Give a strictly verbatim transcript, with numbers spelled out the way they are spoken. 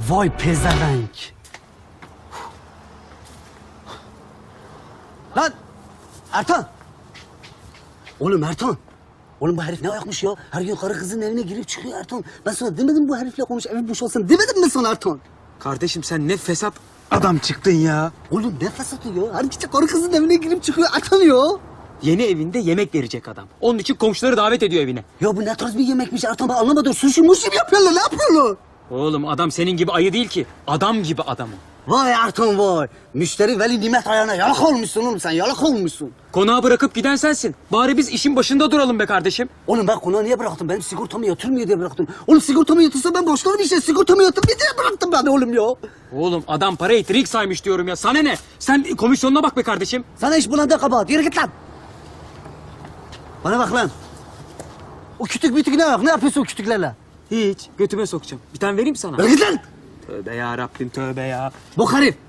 Vay pezevenk. Lan Ertan. Oğlum Ertan. Oğlum bu herif ne ayakmış ya? Her gün karı kızın evine girip çıkıyor Ertan. Ben sana demedim bu herifle konuş, evi boşalsın demedim mi sana Ertan? Kardeşim sen ne fesat adam çıktın ya. Oğlum ne fesatı ya? Her gece karı kızın evine girip çıkıyor Ertan ya. Yeni evinde yemek verecek adam. Onun için komşuları davet ediyor evine. Ya bu ne tarz bir yemekmiş Ertan, ben anlamadım. Sushi mushi mi yapıyorlar, ne yapıyorlar? Oğlum adam senin gibi ayı değil ki. Adam gibi adam o. Vay Ertan vay. Müşteri veli nimet ayağına yalak olmuşsun oğlum sen, yalak olmuşsun. Konağı bırakıp giden sensin. Bari biz işin başında duralım be kardeşim. Oğlum ben konağı niye bıraktım? Benim sigortamı yatırmıyor diye bıraktım. Oğlum sigortamı yatırsa ben başlarım işe. Sigortamı yatırmıyor diye bıraktım ben oğlum ya. Oğlum adam parayı trik saymış diyorum ya. Sana ne? Sen komisyonuna bak be kardeşim. Sana iş bulanda kabahat. Yürü git lan. Bana bak lan. O kütük mütük ne bak? Ne yapıyorsun o kütüklerle? Hiç. Götüme sokacağım. Bir tane vereyim sana. Yürü git lan. Tövbe ya Rabbim, tövbe ya. Bok herif.